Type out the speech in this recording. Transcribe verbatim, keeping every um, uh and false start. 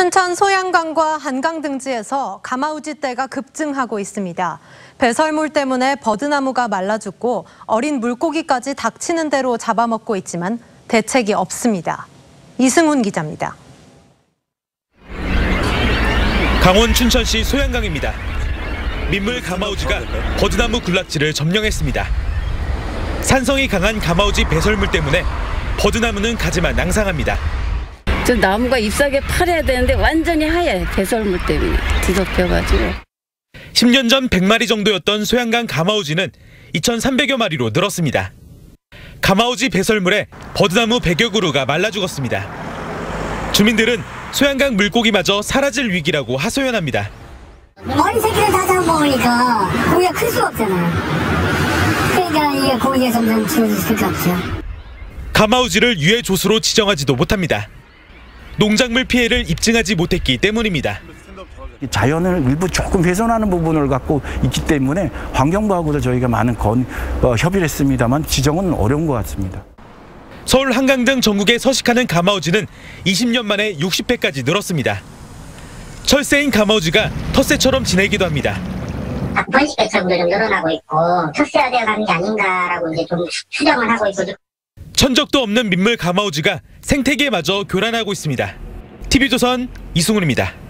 춘천 소양강과 한강 등지에서 가마우지 떼가 급증하고 있습니다. 배설물 때문에 버드나무가 말라 죽고 어린 물고기까지 닥치는 대로 잡아먹고 있지만 대책이 없습니다. 이승훈 기자입니다. 강원 춘천시 소양강입니다. 민물 가마우지가 버드나무 군락지를 점령했습니다. 산성이 강한 가마우지 배설물 때문에 버드나무는 가지만 낭상합니다. 저 나무가 잎사귀에 파래야 되는데 완전히 하얘, 배설물 때문에 뒤덮여가지고. 십 년 전 백 마리 정도였던 소양강 가마우지는 이천삼백여 마리로 늘었습니다. 가마우지 배설물에 버드나무 백여 그루가 말라 죽었습니다. 주민들은 소양강 물고기마저 사라질 위기라고 하소연합니다. 어린 새끼를 다 잡아먹으니까 고기가 클 수가 없잖아요. 그러니까 이게 고기가 점점 줄어들 수밖에 없죠. 가마우지를 유해 조수로 지정하지도 못합니다. 농작물 피해를 입증하지 못했기 때문입니다. 자연을 일부 조금 훼손하는 부분을 갖고 있기 때문에 환경부하고도 저희가 많은 건, 어, 협의를 했습니다만 지정은 어려운 것 같습니다. 서울 한강 등 전국에 서식하는 가마우지는 이십 년 만에 육십 회까지 늘었습니다. 철새인 가마우지가 텃새처럼 지내기도 합니다. 번식 배처분도 좀 늘어나고 있고 텃새화되어 가는 게 아닌가라고 이제 좀 추정을 하고 있고. 천적도 없는 민물 가마우지가 생태계마저 교란하고 있습니다. 티비조선 이승훈입니다.